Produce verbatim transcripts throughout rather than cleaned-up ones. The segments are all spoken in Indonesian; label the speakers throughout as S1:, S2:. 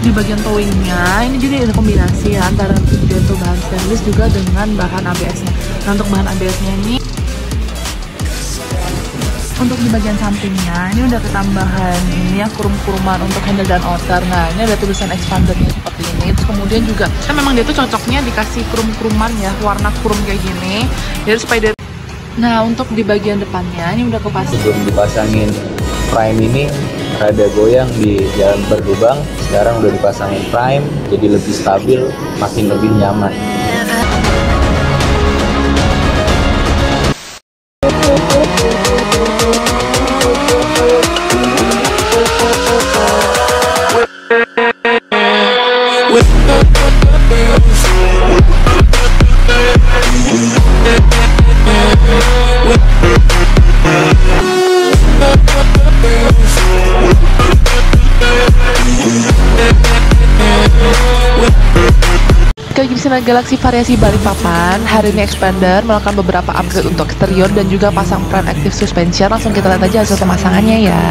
S1: di bagian towingnya ini jadi ada kombinasi ya, antara untuk bahan stainless juga dengan bahan A B S-nya. Nah, untuk bahan A B S-nya ini, untuk di bagian sampingnya ini udah ketambahan ini ya, kurum-kuruman untuk handle dan outer. Nah, ini ada tulisan expandernya seperti ini. Terus kemudian juga kan memang dia tuh cocoknya dikasih kurum-kuruman ya, warna kurum kayak gini, jadi supaya dia. Nah, untuk di bagian depannya ini udah kepasang.
S2: Sebelum dipasangin prime ini rada goyang di jalan berlubang, sekarang udah dipasangin prime, jadi lebih stabil, makin lebih nyaman.
S1: Ke Gibson Galaxy variasi Balikpapan, hari ini Expander melakukan beberapa upgrade untuk eksterior dan juga pasang Prime Active Suspension. Langsung kita lihat aja hasil pemasangannya ya.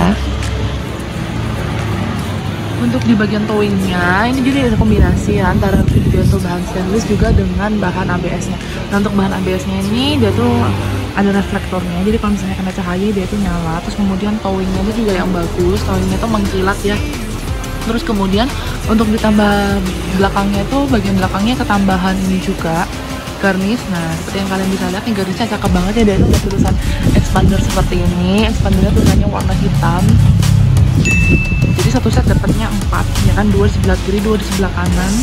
S1: Untuk di bagian towingnya ini jadi ada kombinasi ya, antara untuk bahan stainless juga dengan bahan A B S-nya. Nah, untuk bahan A B S-nya ini dia tuh ada reflektornya, jadi kalau misalnya kena cahaya dia tuh nyala. Terus kemudian towingnya itu juga yang bagus, towingnya tuh mengkilat ya. Terus kemudian untuk ditambah belakangnya tuh, bagian belakangnya ketambahan ini juga garnish. Nah, seperti yang kalian bisa lihat nih, garnishnya cakep banget ya. Dia itu ada tulisan expander seperti ini. Expandernya tulisannya warna hitam. Jadi satu set dapatnya empat ya kan, dua di sebelah kiri, dua di sebelah kanan.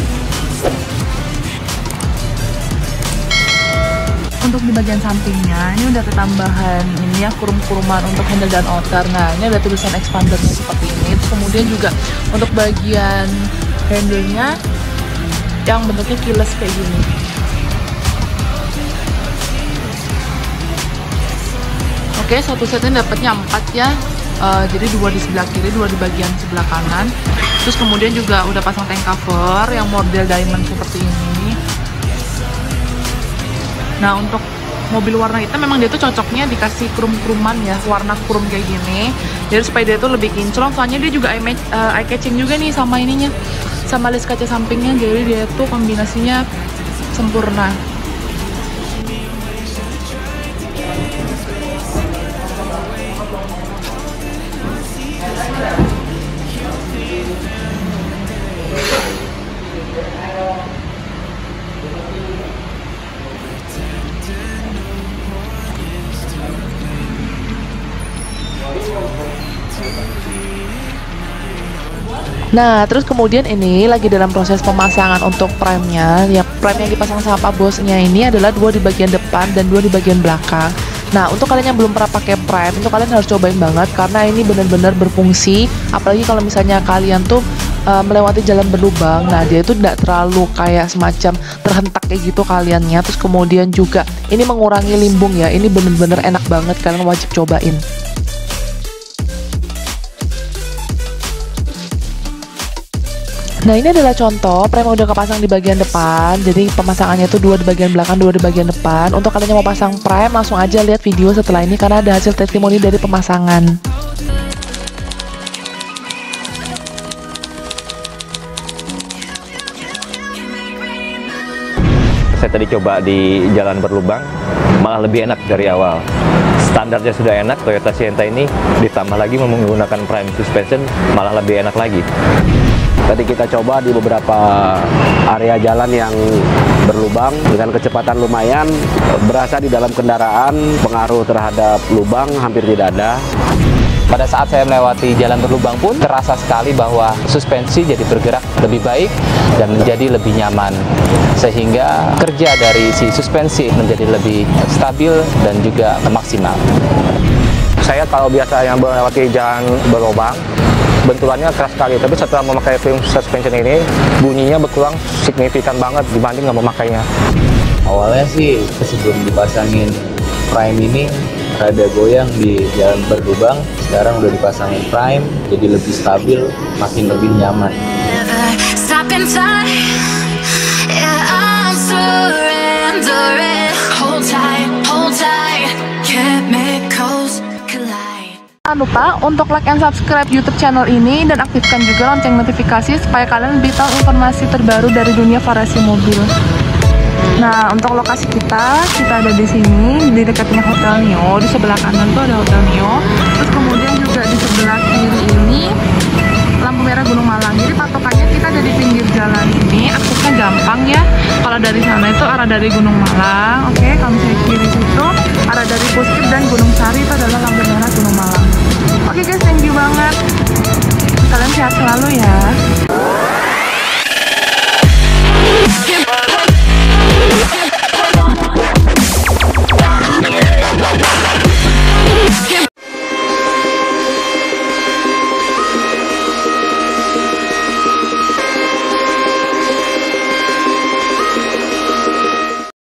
S1: Untuk di bagian sampingnya ini udah ketambahan ini ya, kurum-kuruman untuk handle dan outer. Nah, ini ada tulisan expandernya seperti ini. Terus kemudian juga untuk bagian handle-nya yang bentuknya keyless kayak gini. Oke, satu setnya dapatnya empat ya. Uh, jadi dua di sebelah kiri, dua di bagian sebelah kanan. Terus kemudian juga udah pasang tank cover yang model diamond seperti ini. Nah, untuk mobil warna hitam memang dia tuh cocoknya dikasih kurum-kuruman ya, warna kurum kayak gini, jadi supaya dia tuh lebih kinclong. Soalnya dia juga eye, uh, eye catching juga nih sama ininya, sama list kaca sampingnya, jadi dia tuh kombinasinya sempurna. Nah, terus kemudian ini lagi dalam proses pemasangan untuk prime-nya. Ya, prime yang dipasang sama Pak Bosnya ini adalah dua di bagian depan dan dua di bagian belakang. Nah, untuk kalian yang belum pernah pakai prime, itu kalian harus cobain banget karena ini benar-benar berfungsi. Apalagi kalau misalnya kalian tuh uh, melewati jalan berlubang. Nah, dia itu tidak terlalu kayak semacam terhentak kayak gitu kaliannya. Terus kemudian juga ini mengurangi limbung ya. Ini benar-benar enak banget, kalian wajib cobain. Nah, ini adalah contoh prime udah kepasang di bagian depan. Jadi pemasangannya tuh dua di bagian belakang, dua di bagian depan. Untuk kalian yang mau pasang prime, langsung aja lihat video setelah ini karena ada hasil testimoni dari pemasangan.
S2: Saya tadi coba di jalan berlubang, malah lebih enak dari awal. Standarnya sudah enak, Toyota Sienta ini ditambah lagi menggunakan prime suspension, malah lebih enak lagi. Tadi kita coba di beberapa area jalan yang berlubang dengan kecepatan lumayan, berasa di dalam kendaraan pengaruh terhadap lubang hampir tidak ada.
S3: Pada saat saya melewati jalan berlubang pun terasa sekali bahwa suspensi jadi bergerak lebih baik dan menjadi lebih nyaman, sehingga kerja dari si suspensi menjadi lebih stabil dan juga maksimal.
S4: Saya kalau biasa yang melewati jalan berlubang, benturannya keras sekali, tapi setelah memakai film suspension ini, bunyinya berkurang signifikan banget dibanding nggak memakainya.
S2: Awalnya sih sebelum dipasangin prime ini rada goyang di jalan berlubang, sekarang udah dipasangin prime, jadi lebih stabil, makin lebih nyaman.
S1: Jangan lupa untuk like and subscribe YouTube channel ini dan aktifkan juga lonceng notifikasi supaya kalian lebih tahu informasi terbaru dari dunia variasi mobil. Nah, untuk lokasi kita, kita ada di sini di dekatnya Hotel Nio. Di sebelah kanan tuh ada Hotel Nio. Terus kemudian juga di sebelah kiri ini lampu merah Gunung Malang. Jadi patokannya kita ada di pinggir jalan ini, aksesnya gampang ya. Kalau dari sana itu arah dari Gunung Malang. Oke, kalau misalnya kiri situ arah dari Puskip dan Gunung Sari itu adalah lampu merah Gunung Malang. Oke guys, thank you banget. Kalian sehat selalu ya.